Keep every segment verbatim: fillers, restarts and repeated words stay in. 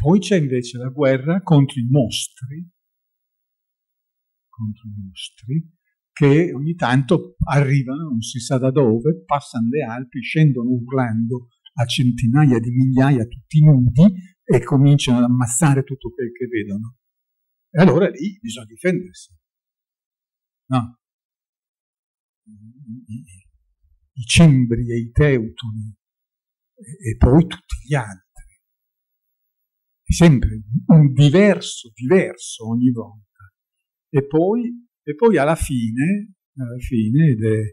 poi c'è invece la guerra contro i mostri, contro i mostri, che ogni tanto arrivano, non si sa da dove, passano le Alpi, scendono urlando a centinaia di migliaia, tutti nudi, e cominciano ad ammazzare tutto quel che vedono. E allora lì bisogna difendersi. No? I, i, i Cimbri e i Teutoni, e, e poi tutti gli altri. È sempre un diverso, diverso ogni volta. E poi E poi alla fine, alla fine, ed è,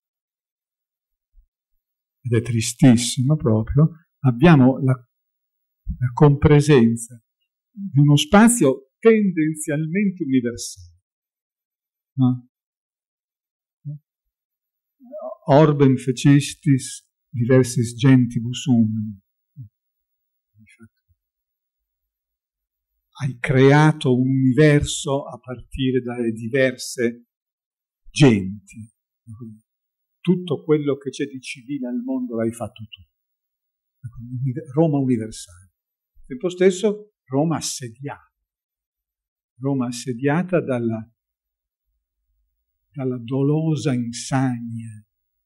ed è tristissimo proprio, abbiamo la, la compresenza di uno spazio tendenzialmente universale. No? Orbem fecistis diversis gentibus sum. Hai creato un universo a partire dalle diverse genti. Tutto quello che c'è di civile al mondo l'hai fatto tu. Roma universale. Al tempo stesso Roma assediata. Roma assediata dalla, dalla dolosa insania.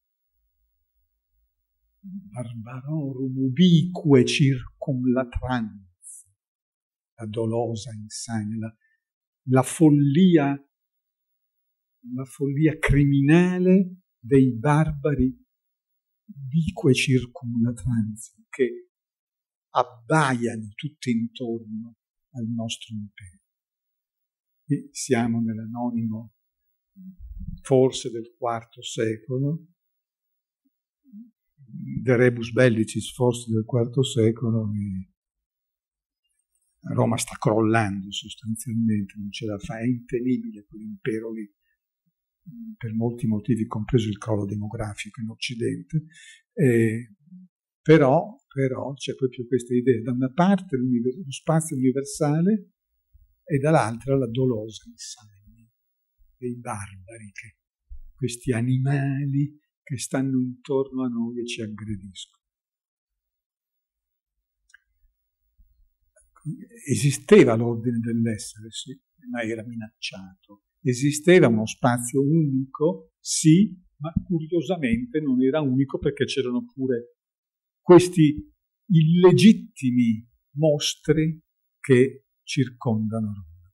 Barbarorum ubique circumlatrans. La dolosa insania, la, la follia, la follia criminale dei barbari ubique circumlatrans che abbaiano tutti intorno al nostro impero. E siamo nell'anonimo forse del quarto secolo, De Rebus Bellicis forse del quarto secolo, e Roma sta crollando sostanzialmente, non ce la fa, è intenibile quell'impero lì, per molti motivi, compreso il crollo demografico in Occidente, eh, però, però c'è proprio questa idea, da una parte lo spazio universale e dall'altra la dolosa insania dei barbari, che, questi animali che stanno intorno a noi e ci aggrediscono. Esisteva l'ordine dell'essere, sì, ma era minacciato. Esisteva uno spazio unico, sì, ma curiosamente non era unico perché c'erano pure questi illegittimi mostri che circondano Roma.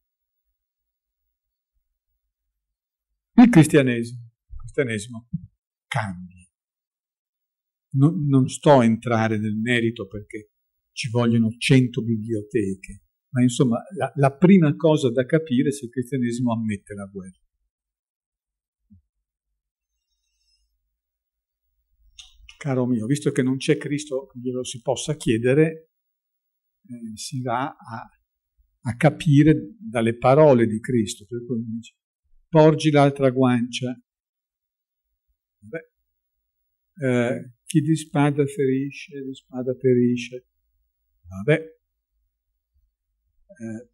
Il cristianesimo, il cristianesimo cambia. Non, non sto a entrare nel merito perché ci vogliono cento biblioteche, ma insomma la, la prima cosa da capire è se il cristianesimo ammette la guerra. Caro mio, visto che non c'è Cristo che glielo si possa chiedere, eh, si va a, a capire dalle parole di Cristo. Per cui dice, porgi l'altra guancia. Beh, eh, chi di spada ferisce, di spada perisce. Vabbè, eh,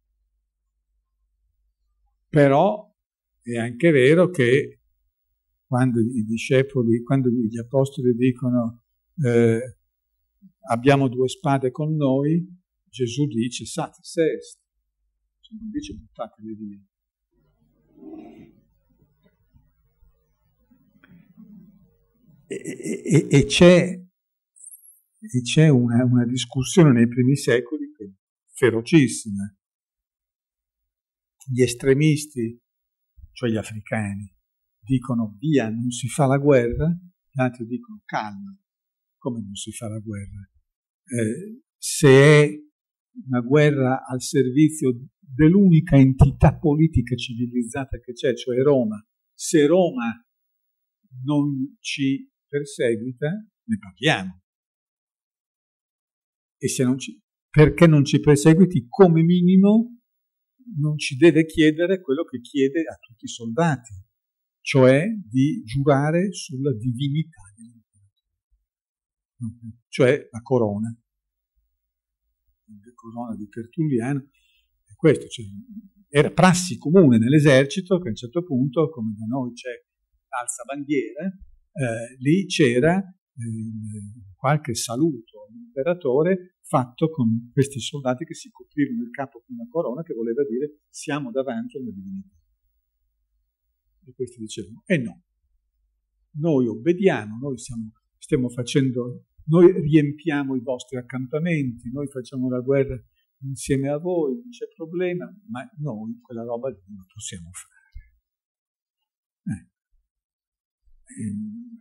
però è anche vero che quando i discepoli, quando gli apostoli dicono eh, abbiamo due spade con noi, Gesù dice satis est, non dice buttatele via. E, e, e c'è E c'è una, una discussione nei primi secoli che è ferocissima. Gli estremisti, cioè gli africani, dicono via, non si fa la guerra, gli altri dicono calma, come non si fa la guerra? Eh, se è una guerra al servizio dell'unica entità politica civilizzata che c'è, cioè Roma, se Roma non ci perseguita, ne parliamo. E se non ci, perché non ci perseguiti, come minimo non ci deve chiedere quello che chiede a tutti i soldati, cioè di giurare sulla divinità dell'imperatore, cioè la corona, la corona di Tertulliano. Questo, cioè, era prassi comune nell'esercito che a un certo punto, come da noi c'è l'alza bandiera, eh, lì c'era eh, qualche saluto all'imperatore fatto con questi soldati che si coprivano il capo con una corona, che voleva dire siamo davanti a una divinità. E questi dicevano, eh no, noi obbediamo, noi siamo, stiamo facendo, noi riempiamo i vostri accampamenti, noi facciamo la guerra insieme a voi, non c'è problema, ma noi quella roba lì non possiamo fare. Eh. E,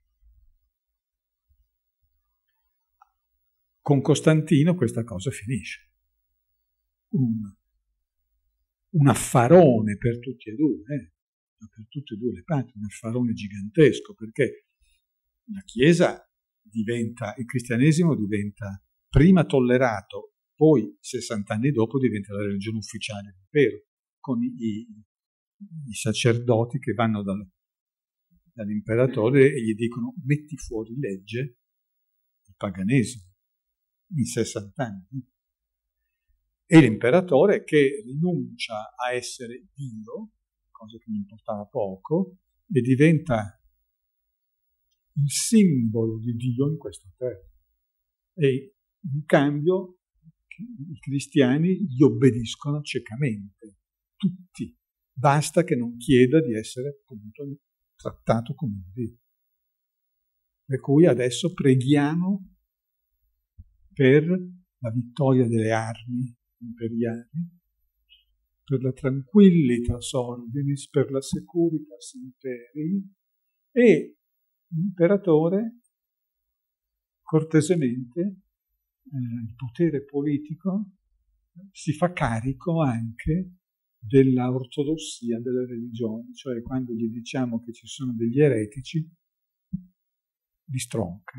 con Costantino questa cosa finisce. Un, un affarone per tutti e due, eh? per tutte e due le parti, un affarone gigantesco, perché la Chiesa diventa, il cristianesimo diventa prima tollerato, poi sessanta anni dopo diventa la religione ufficiale dell'impero, con i, i, i sacerdoti che vanno dal, dall'imperatore e gli dicono metti fuori legge il paganesimo, in sessanta anni. E l'imperatore che rinuncia a essere Dio, cosa che mi importava poco, e diventa il simbolo di Dio in questa terra. E in cambio i cristiani gli obbediscono ciecamente, tutti. Basta che non chieda di essere appunto trattato come un Dio. Per cui adesso preghiamo per la vittoria delle armi imperiali, per la tranquillitas ordinis, per la securitas imperii, e l'imperatore cortesemente, eh, il potere politico, si fa carico anche della ortodossia della religione, cioè quando gli diciamo che ci sono degli eretici, li stronca.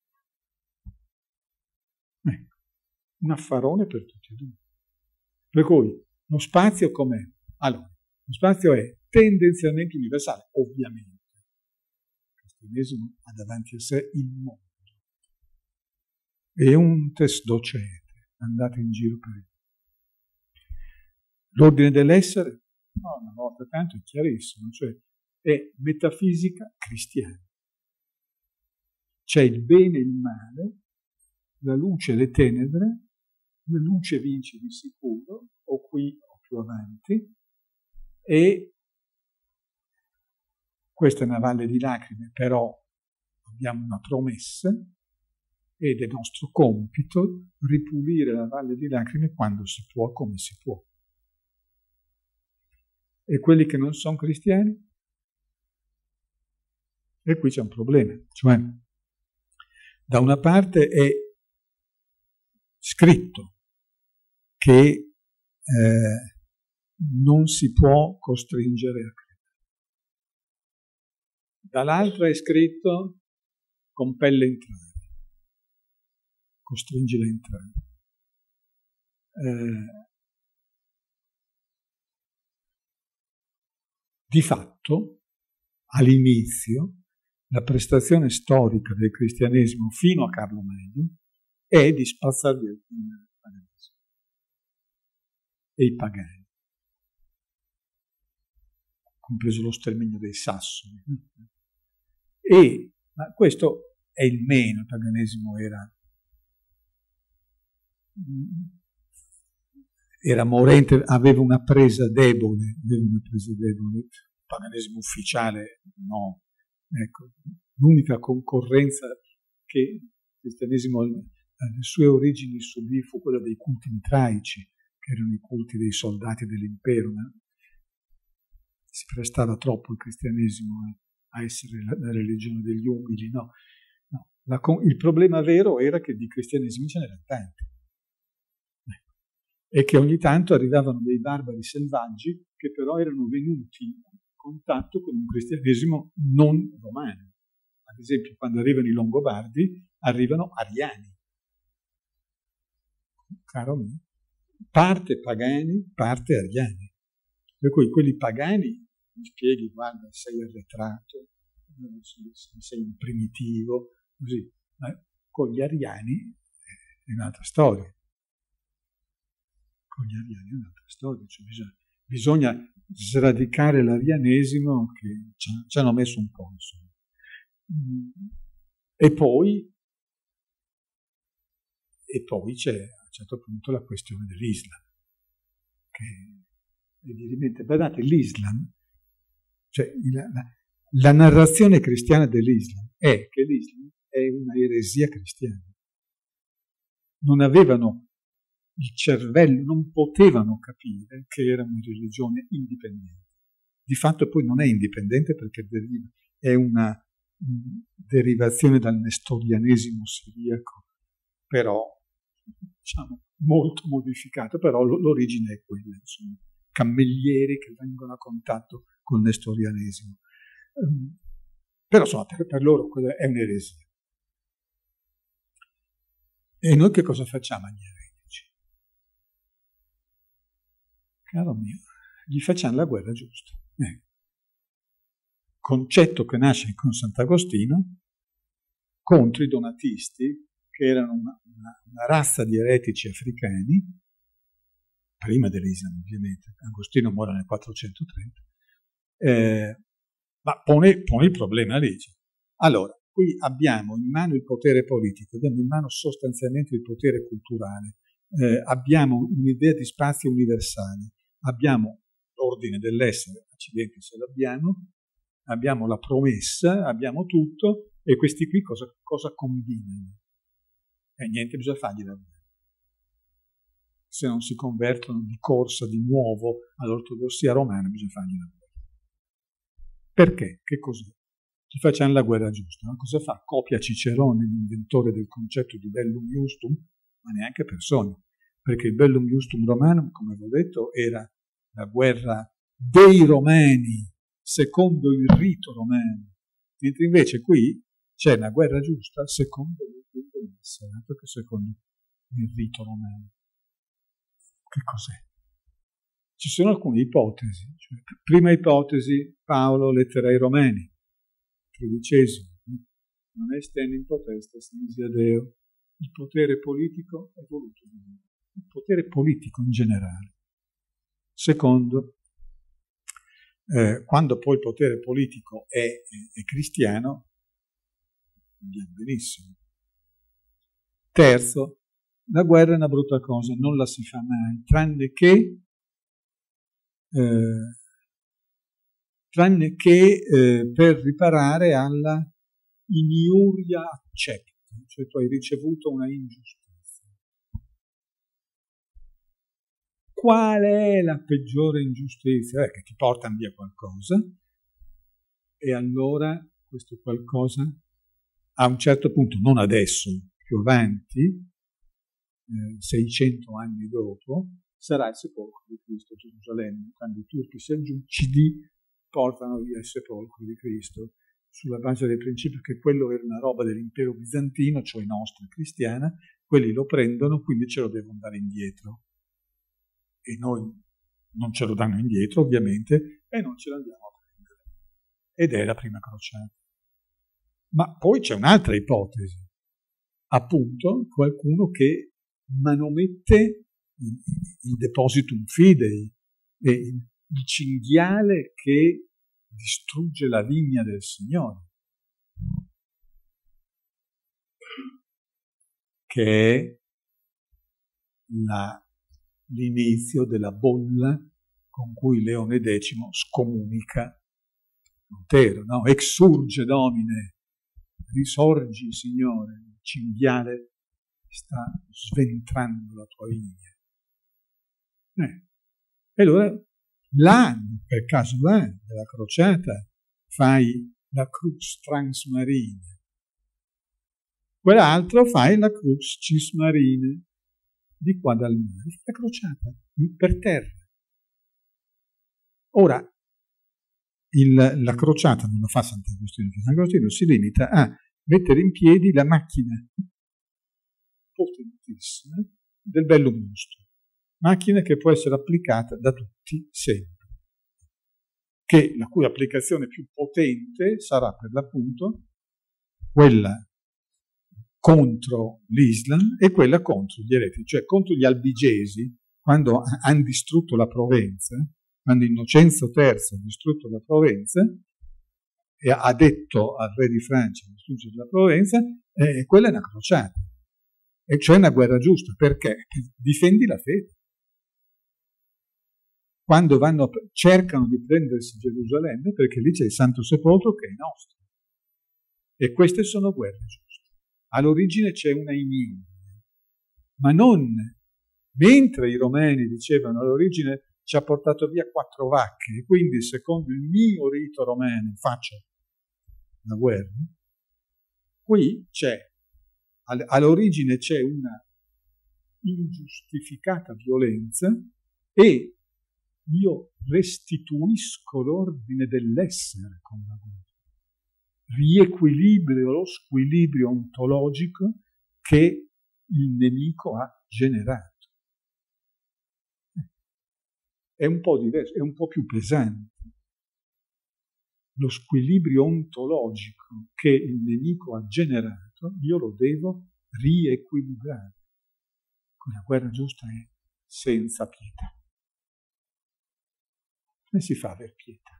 Ecco, un affarone per tutti e due. Per cui lo spazio com'è? Allora, lo spazio è tendenzialmente universale, ovviamente. Il cristianesimo ha davanti a sé il mondo. E un test docete, andate in giro per il mondo. L'ordine dell'essere, no, una volta tanto è chiarissimo, cioè è metafisica cristiana. C'è il bene e il male, la luce e le tenebre, la luce vince di sicuro, o qui o più avanti, e questa è una valle di lacrime, però abbiamo una promessa ed è nostro compito ripulire la valle di lacrime quando si può, come si può. E quelli che non sono cristiani? E qui c'è un problema, cioè da una parte è scritto che eh, non si può costringere a credere. Dall'altra è scritto compelle entrare, costringile a entrare. Eh, di fatto, all'inizio, la prestazione storica del cristianesimo fino a Carlo Magno è di spazzare via il paganesimo e i pagani, compreso lo sterminio dei Sassoni. E ma questo è il meno, il paganesimo era, era morente, aveva una presa debole, aveva una presa debole, il paganesimo ufficiale no. Ecco, l'unica concorrenza che il cristianesimo alle sue origini subì fu quella dei culti mitraici, che erano i culti dei soldati dell'impero, ma si prestava troppo il cristianesimo a essere la, la religione degli umili, no. no. La, il problema vero era che di cristianesimi ce n'erano tanti, ecco. E che ogni tanto arrivavano dei barbari selvaggi che però erano venuti in contatto con un cristianesimo non romano. Ad esempio, quando arrivano i Longobardi, arrivano ariani. Caro mio, parte pagani, parte ariani. Per cui quelli pagani mi spieghi, guarda, sei arretrato, sei un primitivo, così. Ma con gli ariani è un'altra storia. Con gli ariani è un'altra storia. Cioè bisogna, bisogna sradicare l'arianesimo che ci hanno messo un po', insomma. E poi, e poi c'è a un certo punto la questione dell'Islam, che è dirimente. Guardate, l'Islam, cioè la, la, la narrazione cristiana dell'Islam è che l'Islam è una eresia cristiana. Non avevano il cervello, non potevano capire che era una religione indipendente. Di fatto poi non è indipendente perché deriva, è una mh, derivazione dal nestorianesimo siriaco, però diciamo molto modificato, però l'origine è quella, insomma, cammellieri che vengono a contatto col nestorianesimo. Um, però insomma per, per loro quella è un'eresia. E noi che cosa facciamo agli eretici? Caro mio, gli facciamo la guerra giusta. Eh. Concetto che nasce con Sant'Agostino contro i donatisti, che erano una, una, una razza di eretici africani, prima dell'Islam ovviamente, Agostino muore nel quattrocentotrenta, eh, ma pone, pone il problema lì. Allora, qui abbiamo in mano il potere politico, abbiamo in mano sostanzialmente il potere culturale, eh, abbiamo un'idea di spazio universale, abbiamo l'ordine dell'essere, accidenti se l'abbiamo, abbiamo la promessa, abbiamo tutto, e questi qui cosa, cosa combinano? E niente, bisogna fargli la guerra. Se non si convertono di corsa di nuovo all'ortodossia romana, bisogna fargli la guerra. Perché? Che cos'è? Ci facciamo la guerra giusta. Ma cosa fa? Copia Cicerone, l'inventore del concetto di bellum iustum, ma neanche persone. Perché il bellum iustum romanum, come avevo detto, era la guerra dei romani, secondo il rito romano. Mentre invece qui c'è la guerra giusta secondo il rito dell'essere, altro che secondo il rito romano. Che cos'è? Ci sono alcune ipotesi. Cioè, prima ipotesi, Paolo, lettera ai Romani, tredicesimo, non est in potestas nisi Deo. Il potere politico è voluto da Dio. Il potere politico in generale. Secondo, eh, quando poi il potere politico è, è, è cristiano, andiamo benissimo. Terzo, la guerra è una brutta cosa, non la si fa mai, tranne che, eh, tranne che eh, per riparare alla iniuria accetta, cioè tu hai ricevuto una ingiustizia. Qual è la peggiore ingiustizia? Eh, che ti portano via qualcosa, e allora questo qualcosa, a un certo punto, non adesso, più avanti, eh, seicento anni dopo, sarà il sepolcro di Cristo a Gerusalemme, quando i turchi selgiucidi portano via il sepolcro di Cristo, sulla base del principio che quello era una roba dell'impero bizantino, cioè nostra cristiana, quelli lo prendono, quindi ce lo devono dare indietro. E noi non ce lo danno indietro, ovviamente, e non ce l'andiamo a prendere. Ed è la prima crociata. Ma poi c'è un'altra ipotesi, appunto, qualcuno che manomette il, il depositum fidei, e il, il cinghiale che distrugge la vigna del Signore, che è la l'inizio della bolla con cui Leone decimo scomunica Lutero, no? Exsurge Domine, risorgi Signore, il cinghiale sta sventrando la tua vigna. Eh. E allora là, per caso là, della crociata, fai la crux transmarina, quell'altro fai la crux cismarina, di qua dal mare, la crociata, per terra. Ora, il, la crociata non lo fa Sant'Agostino, Sant'Agostino si limita a mettere in piedi la macchina potentissima del bellum iustum, macchina che può essere applicata da tutti sempre, che la cui applicazione più potente sarà per l'appunto quella contro l'Islam e quella contro gli eretici, cioè contro gli albigesi, quando hanno distrutto la Provenza, quando Innocenzo terzo ha distrutto la Provenza, e ha detto al re di Francia di distruggere la Provenza, eh, quella è una crociata, e cioè una guerra giusta. Perché? Difendi la fede. Quando vanno, cercano di prendersi Gerusalemme, perché lì c'è il Santo Sepolcro che è nostro. E queste sono guerre giuste. All'origine c'è una immune, ma non mentre i romeni dicevano all'origine ci ha portato via quattro vacche e quindi secondo il mio rito romano faccio la guerra, qui c'è, all'origine c'è una ingiustificata violenza e io restituisco l'ordine dell'essere con la guerra, riequilibrio lo squilibrio ontologico che il nemico ha generato. È un po' diverso, è un po' più pesante. Lo squilibrio ontologico che il nemico ha generato, io lo devo riequilibrare. La guerra giusta è senza pietà. Come si fa a aver pietà?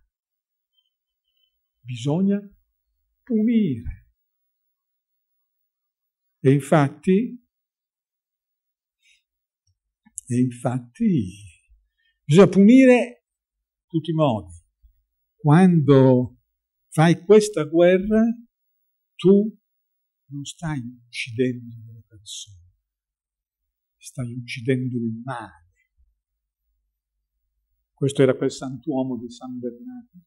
Bisogna punire. E infatti, e infatti, bisogna punire in tutti i modi. Quando fai questa guerra, tu non stai uccidendo le persone, stai uccidendo il male. Questo era quel santuomo di San Bernardo.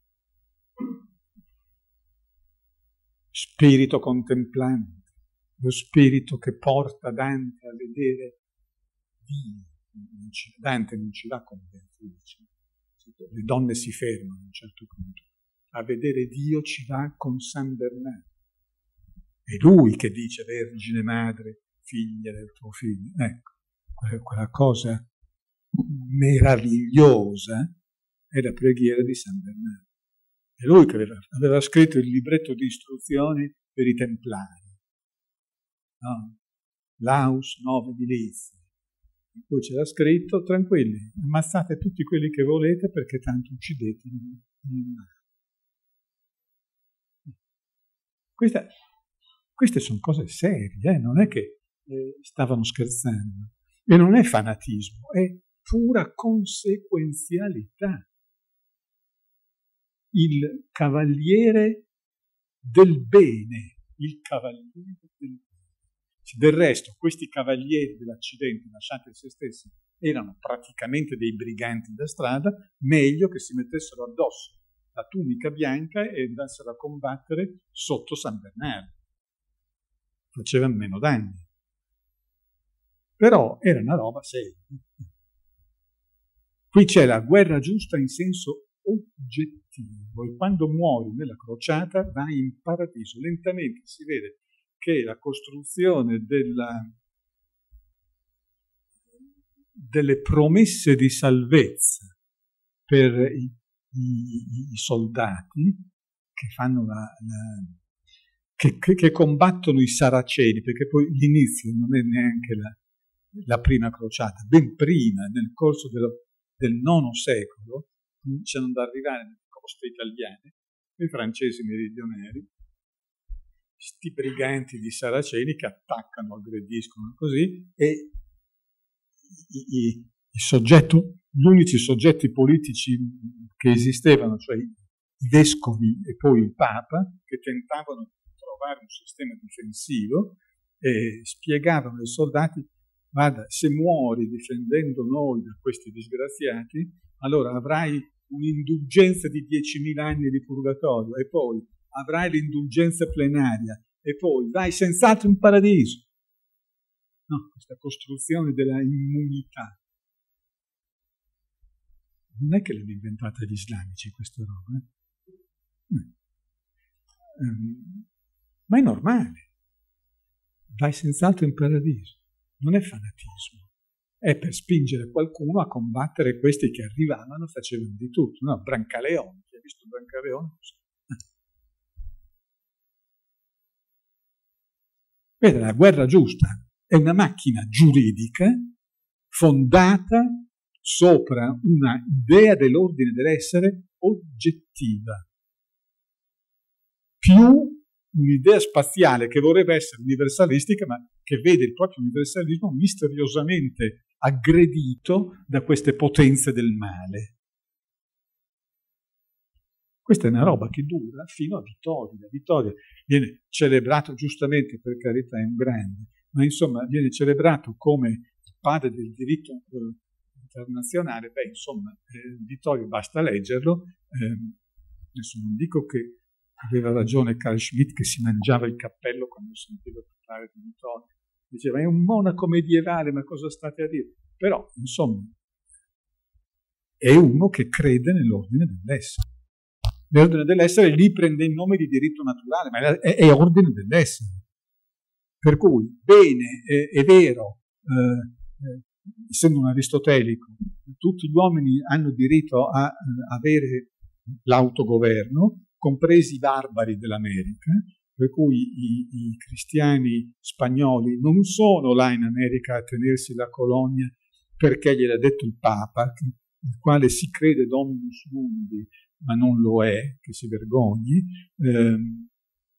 Spirito contemplante, lo spirito che porta Dante a vedere Dio. Dante non ci va come Beatrice. Le donne si fermano a un certo punto. A vedere Dio ci va con San Bernardo. È lui che dice Vergine Madre, figlia del tuo figlio. Ecco, quella cosa meravigliosa è la preghiera di San Bernardo. È lui che aveva, aveva scritto il libretto di istruzioni per i templari. No? Laus nove milizi. In cui c'era scritto, tranquilli, ammazzate tutti quelli che volete perché tanto uccidete il male. Questa, queste sono cose serie, eh? Non è che eh, stavano scherzando. E non è fanatismo, è pura conseguenzialità. Il cavaliere del bene, il cavaliere del bene. Del resto, questi cavalieri dell'accidente lasciati a se stessi erano praticamente dei briganti da strada, meglio che si mettessero addosso la tunica bianca e andassero a combattere sotto San Bernardo. Facevano meno danni. Però era una roba seria. Qui c'è la guerra giusta in senso oggettivo e quando muori nella crociata vai in paradiso. Lentamente si vede che la costruzione della, delle promesse di salvezza per i, i, i soldati che fanno la, la che, che, che combattono i saraceni, perché poi l'inizio non è neanche la, la prima crociata, ben prima, nel corso dello, del nono secolo, cominciano ad arrivare nelle coste italiane i francesi meridionali, sti briganti di saraceni che attaccano, aggrediscono così, e i, i, i soggetti, gli unici soggetti politici che esistevano, cioè i, i vescovi e poi il Papa, che tentavano di trovare un sistema difensivo e spiegavano ai soldati: guarda, se muori difendendo noi da questi disgraziati, allora avrai un'indulgenza di diecimila anni di purgatorio e poi avrai l'indulgenza plenaria e poi vai senz'altro in paradiso. No, questa costruzione della immunità. Non è che l'hanno inventata gli islamici questa roba, eh? um, ma è normale. Vai senz'altro in paradiso. Non è fanatismo. È per spingere qualcuno a combattere questi che arrivavano e facevano di tutto. No, Brancaleone, chi ha visto Brancaleone? Vede, la guerra giusta è una macchina giuridica fondata sopra una idea dell'ordine dell'essere oggettiva. più un'idea spaziale che vorrebbe essere universalistica, ma che vede il proprio universalismo misteriosamente aggredito da queste potenze del male. Questa è una roba che dura fino a Vittorio. Vittorio viene celebrato giustamente, per carità, è un grande, ma insomma viene celebrato come il padre del diritto eh, internazionale. Beh, insomma, eh, Vittorio basta leggerlo. Eh, adesso non dico che aveva ragione Carl Schmitt che si mangiava il cappello quando sentiva parlare di Vittorio. Diceva, è un monaco medievale, ma cosa state a dire? Però, insomma, è uno che crede nell'ordine dell'essere. L'ordine dell'essere lì prende il nome di diritto naturale, ma è, è ordine dell'essere. Per cui, bene, è, è vero, eh, eh, essendo un aristotelico, tutti gli uomini hanno diritto a, a avere l'autogoverno, compresi i barbari dell'America, per cui i, i cristiani spagnoli non sono là in America a tenersi la colonia perché gliel'ha detto il Papa, il quale si crede dominus mundi, ma non lo è, che si vergogni, ehm,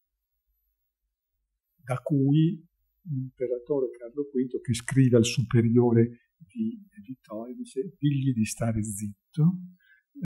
da cui l'imperatore Carlo V, che scrive al superiore di Vittorio, dice, digli di stare zitto,